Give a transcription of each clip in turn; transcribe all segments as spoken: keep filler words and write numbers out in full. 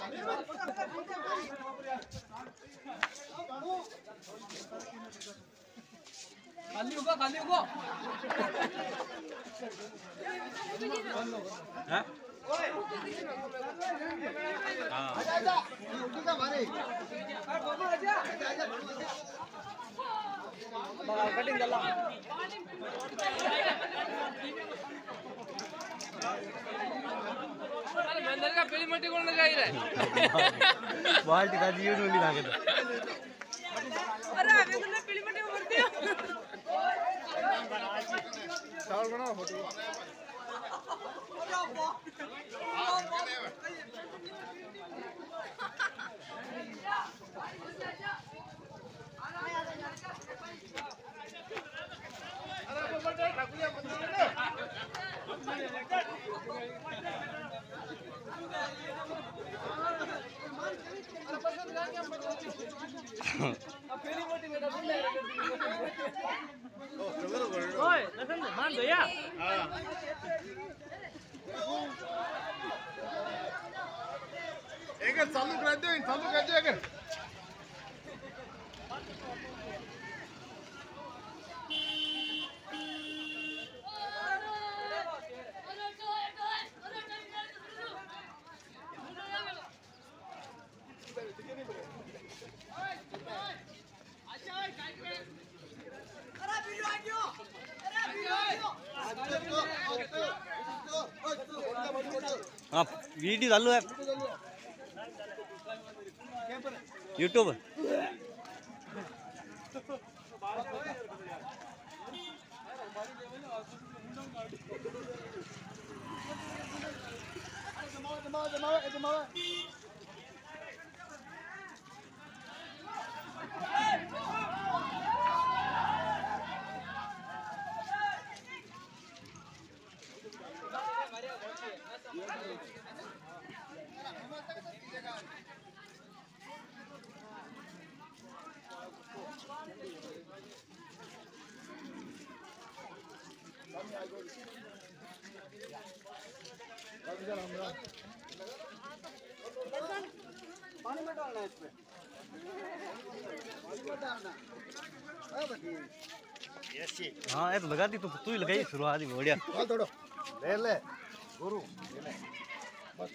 खाली होगा खाली होगा हाँ आजा आजा उठी का मारे आजा कटिंग चला अरे मंदिर का पहली मट्टी कौन लगाई रे बाल्टी का जीवन में लगा के अरे अभी तुमने पहली मट्टी में भर दिया चावल बनाओ फोटो ओए लसन मान दो यार हां एक चालू कर दो चालू कर दो एक हाँ वीडियो चालू है यूट्यूब पानी में डालना है इसमें पानी में डालना हाँ ये तो लगा दी तो तू ही लगाई शुरुआत ही बढ़िया थोड़ा ले ले गुरु ले ले बस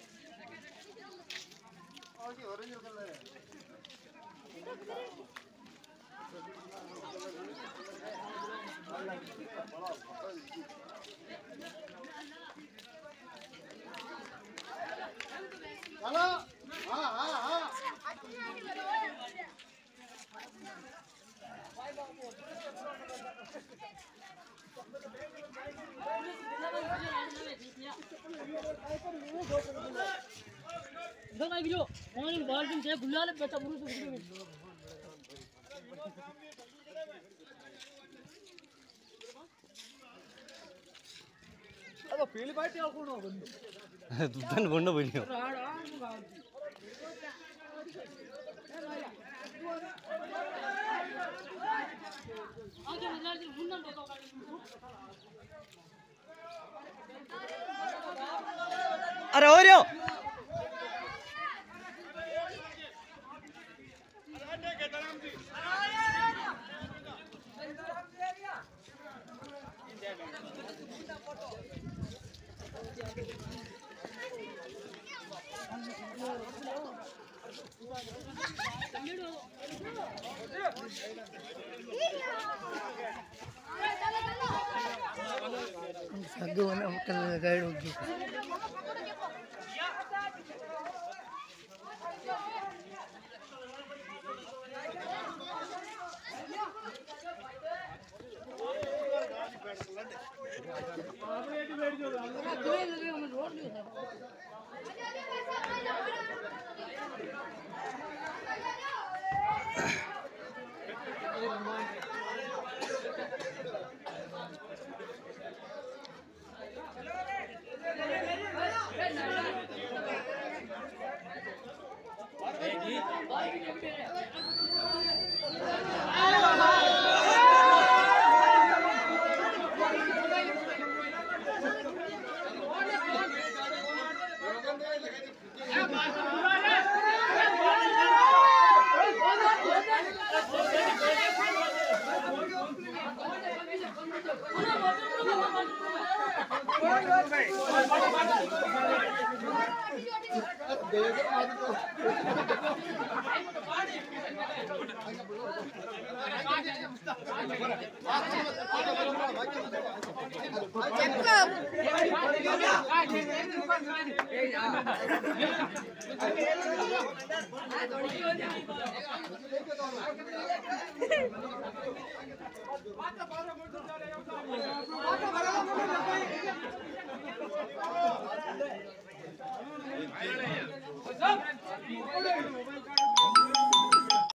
और ये ऑरेंज कलर है चलो हाँ हाँ हाँ इधर आई वीडियो मॉर्निंग बाल्टी से गुल्ला ले बच्चा बुरु से अब पीली बाटी और कौन होगा दुकान बंद बनियो आगे नजर से मुन्ना देखो अरे हो रही हो साधु ने होटल गाइड होगी Stop!